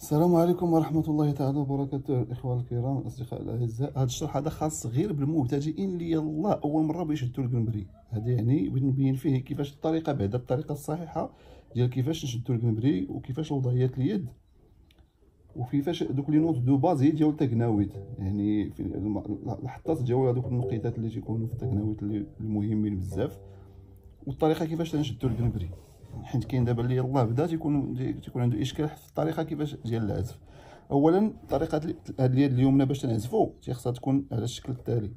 السلام عليكم ورحمة الله تعالى وبركاته. الإخوة الكرام الأصدقاء الأعزاء، هذا الشرح هذا خاص غير بالمبتدئين اللي يلاه أول مرة بيشدوا القنبري. هذا يعني بغيت نبين فيه كيفاش الطريقة، بعدا الطريقة الصحيحة ديال كيفاش نشدوا القنبري، وكيفاش وضعيات اليد، وكيفاش دوك لي نوت دو باز هي ديال التكناويت، يعني في الحطات ديال هذوك النقيطات اللي تيكونوا في التكناويت اللي مهمين بزاف، والطريقة كيفاش تنشدوا القنبري. حيت كاين دابا اللي يلاه بدا تيكون عنده اشكال في الطريقه كيفاش ديال العزف. اولا طريقه هاد اليد اليمنى باش تنعزفوا خصها تكون على الشكل التالي.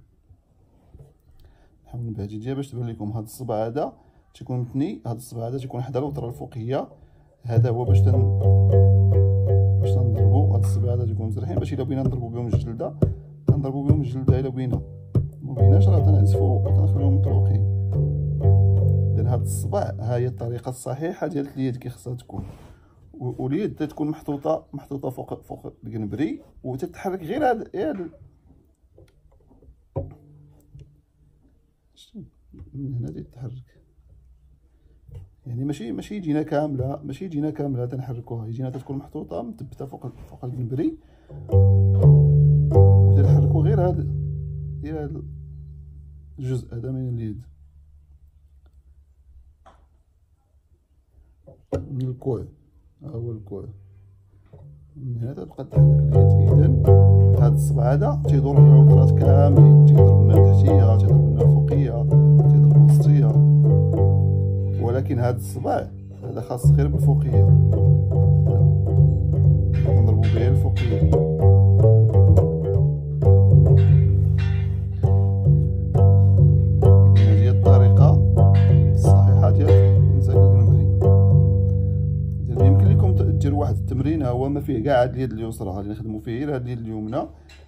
نحاول نبعد يديا باش تبان لكم. هاد الصبع هذا تيكون متني، هاد الصبع هذا تيكون حدا الوتره الفوقيه، هذا هو باش تنضربوا. هاد الصبع هذا تيكون مزرحين باش الا بغينا نضربوا بهم الجلده تنضربوا بهم الجلده، الا بغينا ما بغيناش راه تنعزفوا وتنخليهم مطروقين. هاد الصبع ها هي الطريقه الصحيحه ديال اليد كي خصها تكون، واليد تكون محطوطه فوق القنبري وتتحرك غير هاد من هنا تتحرك، يعني ماشي يجينا كامله تنحركوها، يجينا تكون محطوطه مثبته فوق القنبري وتنحركوا غير هذا الجزء هذا من اليد، من الكوع. ها هو الكوع، من هنا تبقى تحرك اليد. اذا هذا الصبع هذا تيدور على الوترات كاملين، تيضرب لنا التحتيه، تيضرب لنا الفوقيه، تيضرب الوسطيه، ولكن هذا الصبع هذا خاص غير بالفوقيه، نضربو به الفوقيه. هذه الطريقه الصحيحه ديال امساك القنبري. يمكن لكم ديروا واحد التمرين هو ما فيه كاع هاد اليد اليسرى، غادي نخدموا فيه غير هاد اليد اليمنى.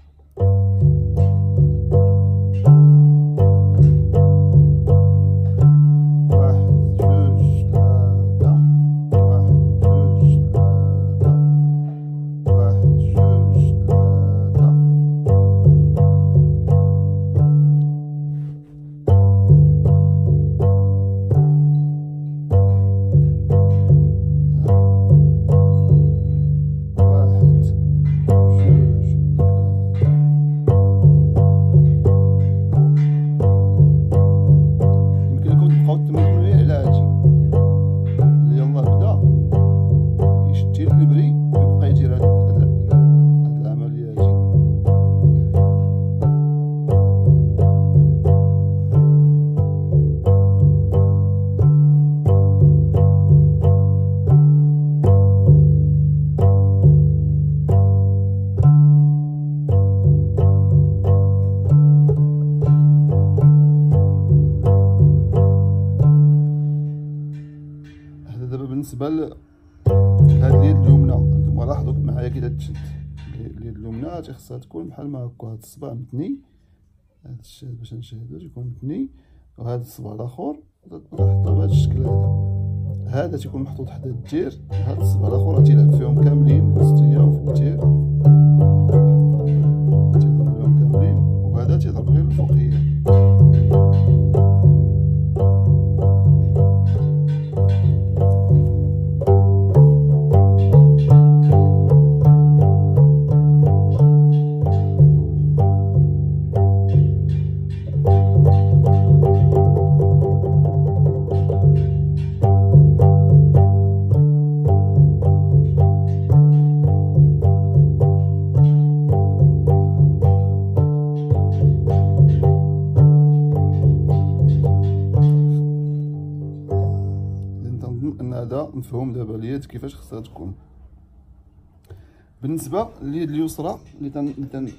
دابا بالنسبه لهاد اليد اليمنى، نتوما لاحظوا معايا كي تشد اليد اليمنى خصها تكون بحال ما هكا، هاد الصبع متني، هاد الشهد باش نشاهدو تيكون متني، وهاد الصبع الاخر تنحطها بهاد الشكل هذا تيكون محطوط حدا الدير. هاد الصبع الاخر تيلعب فيهم كاملين الوسطيه وفوق الدير، تيضرب فيهم كاملين، وهذا تيضرب غير الفوقيه. ان هذا مفهوم دابا اليد كيفاش خصها تكون. بالنسبه لليد اليسرى اللي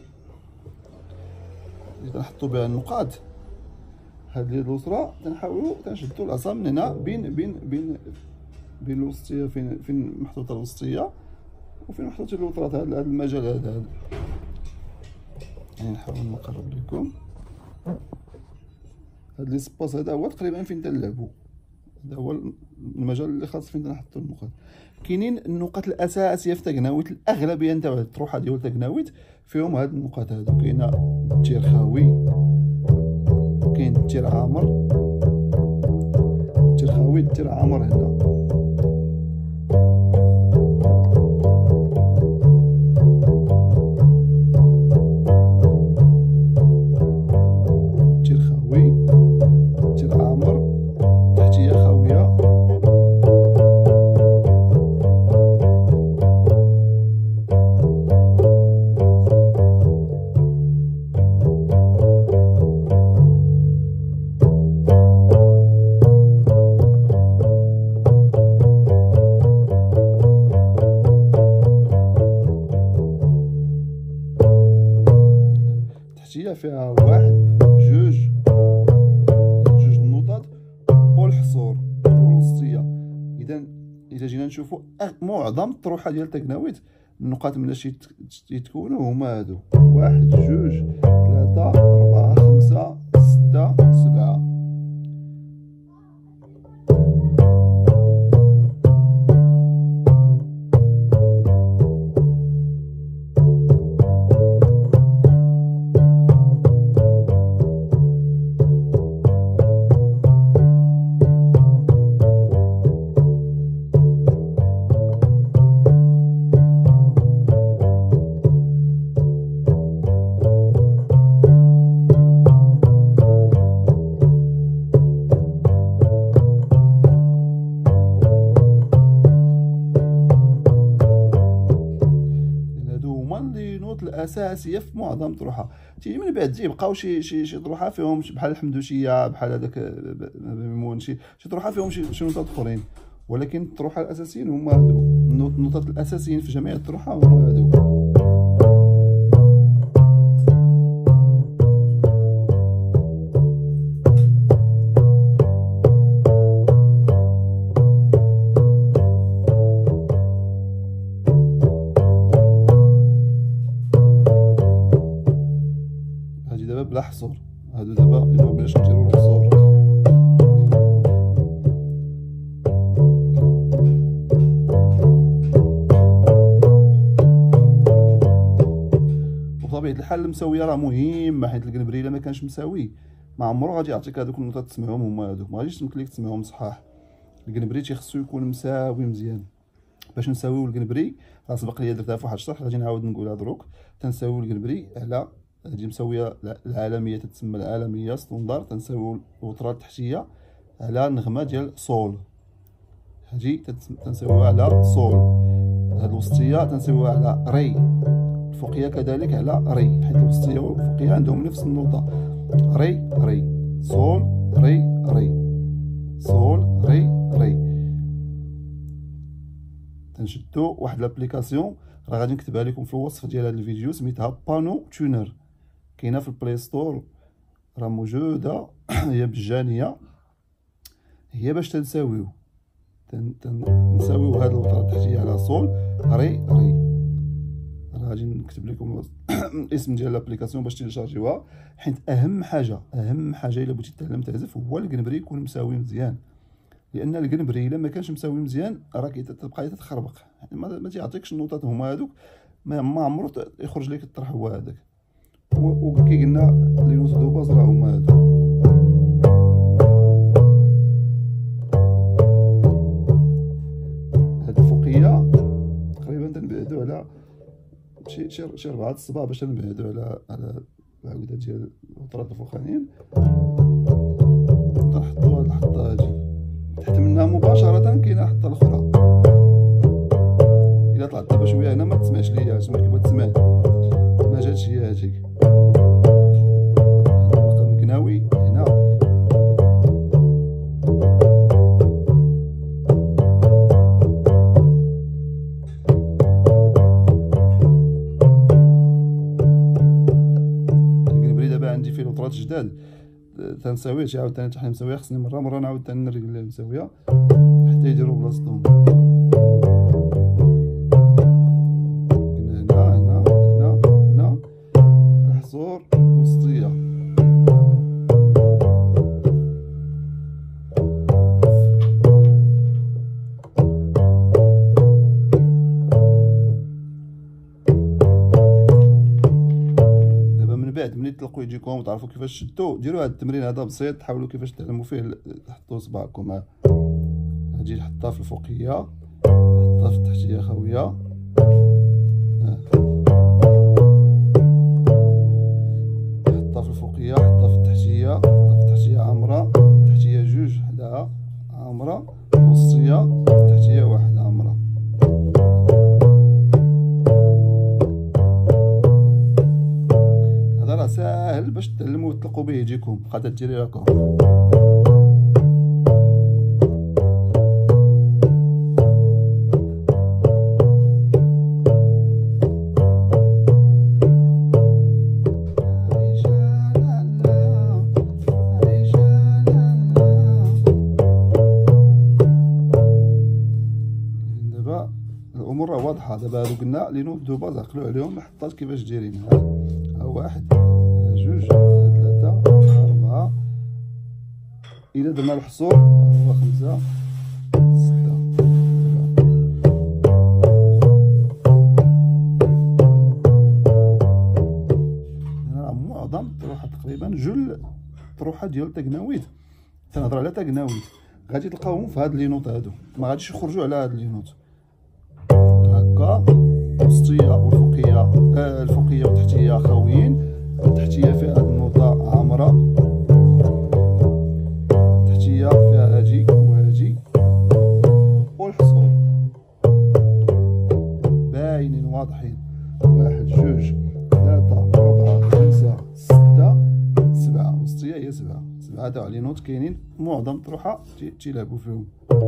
تنحطوا بها النقاط، هاد اليد اليسرى تنحاولوا تنشدوا العصا من هنا بين الوسطيه، فين محطوطه الوسطيه وفين محطوطه الوترات، هذا المجال هذا يعني نحاول نقرب لكم. هاد لي سباس هذا هو تقريبا فين تنلعبوا، هذا هو المجال اللي خاص فين نحطوا النقاط. كاينين النقاط الاساسيه في التكناويت، الاغلبيه نتاع الطروحه ديال التكناويت فيهم هاد النقاط هادو. كاينه التير خاوي، كاين التير عامر، التير خاوي، التير عامر هنا، فيها واحد جوج النقط والحصور والوسطيه. اذا جينا نشوفوا معظم الطروحه ديال تكناويت النقاط مناش يتكونوا هما هادو: واحد جوج ثلاثة أربعة خمسة ستة سبعة. الاساسيه في معظم الطروحه. تيجي من بعد تيبقاو شي طروحه فيهم بحال الحمدوشيه، بحال هذاك ميمون، شي طروحه فيهم شي نقط اخرين، ولكن الطروحه الاساسيين هما هادو. النقط الاساسيين في جميع الطروحه هما هادو. دابا بلا حصور، هادو دابا الا بغيناش نديرو الحصور. وبطبيعة الحال المساويه راه مهمه، حيت القنبري الا ما كانش مساوي ما عمرو غادي يعطيك هادوك النقطات تسمعهم هما هادوك، ما غاديش تمكن ليك تسمعهم صحاح. القنبري تيخصو يكون مساوي مزيان. باش نساويو القنبري راه سبق ليا درتها في واحد الشرح، غادي نعاود نقولها دروك. تنساويو القنبري على هذه مساويه العالميه، تتسمى العالميه ستوندار. تنساويو الوتره التحتيه على النغمه ديال صول، هذه تنساويوها على صول. هاد الوسطيه تنساويوها على ري، الفوقيه كذلك على ري، حيت الوسطيه والفوقيه عندهم نفس النوطه: ري ري صول ري ري صول ري ري. تنشدو واحد لابليكاسيون راه غادي نكتبها لكم في الوصف ديال هذا الفيديو، سميتها بانو تونر، كاينه في البلاي ستور، راه موجوده هي مجانيه. هي باش تنساويو تنساويو هاد الوتره التحتيه على صول ري ري. راه غادي نكتب لكم الاسم ديال لابليكاسيون باش تيليشارجيوها، حيت اهم حاجه الا بغيتي تتعلم تعزف هو القنبري يكون مساوي مزيان. لان القنبري الا ما كانش مساوي مزيان راه كتبقى تتخربق، ما تيعطيكش النوطات هما هادوك، ما عمرو يخرج لك الطرح هو هذاك. وكي قلنا لي نوت دو باز راه هما هادو. هاد الفوقيه تقريبا تنبعدو على شي 4 الصباع باش نبعدو على العوده ديال الوترات الفوقانيين. نحطو هاد الحطه هادي تحت منها مباشره كاينه حطه الاخرى. الا طلعت دابا شويه هنا ما تسمعش ليا، تما كيبغي تسمع ما جاتش هي هذيك. المقام القناوي هنا القنبري دابا عندي فيه الوترات جداد، تنساويه شي عاوتاني حتى حنا مساويه، خصني مره نعاود ثاني نرجع ليه مساويه حتى يديروا بلاصتهم. كنا هنا الحصور الوسطيه. دابا من بعد ملي تلقوا يجيكم وتعرفوا كيفاش تشدوا، ديروا هذا التمرين هذا بسيط، حاولوا كيفاش تعلموا فيه. حطوا صباعكم هادي نحطها في الفوقيه، نحطها في التحتيه خاويه، نحطها في الفوقيه، نحطها في التحتيه، نحطها في التحتيه عامره، التحتيه جوج حداها عامره، الوسطيه التحتيه واحد عامره. هذا راه ساهل باش تعلموا وتطلقوا به يجيكم، بقا ديري هكا. واضحه. دابا هادو قلنا لي نوت دو باز عقلوا عليهم الحطات كيفاش دايرين. ها واحد، جوج، ثلاثه، اربعه، الا درنا الحصور هو خمسه، سته، هنا معظم الطروحات تقريبا جل الطروحات ديال تاكناويت. تنهضر على تاكناويت غادي تلقاوهم في هاد لي نوت هادو، ما غاديش يخرجوا على هاد لي نوت. هكا الوسطيه والفوقيه، الفوقيه والتحتيه خاويين، التحتيه فيها هاد النوطه عامره، التحتيه فيها هاجي وهاجي، والحصول باينين واضحين. واحد، جوج، ثلاثه، اربعه، خمسه، سته، سبعه. الوسطيه هي سبعه. سبعه تاع لي نوت كاينين معظم الطروحه تيلعبوا فيهم.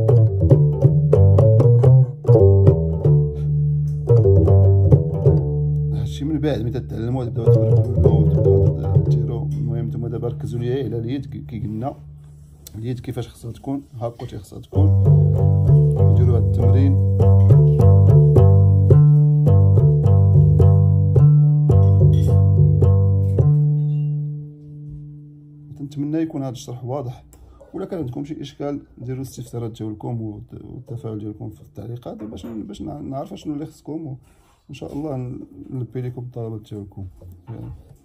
هادشي من بعد ملي تتعلموا تبداو تبربلوا تبداو ديروا. المهم نتوما دابا ركزوا ليا على اليد كي قلنا اليد كيفاش خصها تكون، هاكا خصها تكون. نديروا هاد التمرين. نتمنى يكون هذا الشرح واضح، ولا كان عندكم شي اشكال ديروا الاستفسارات ديالكم والتفاعل ديالكم في التعليقات باش نعرف شنو اللي خصكم، وان شاء الله نلبي لكم الطلبات ديالكم.